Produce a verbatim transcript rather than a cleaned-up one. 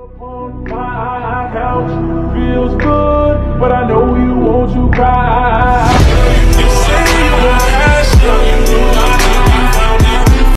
On my couch feels good, but I know you want to cry.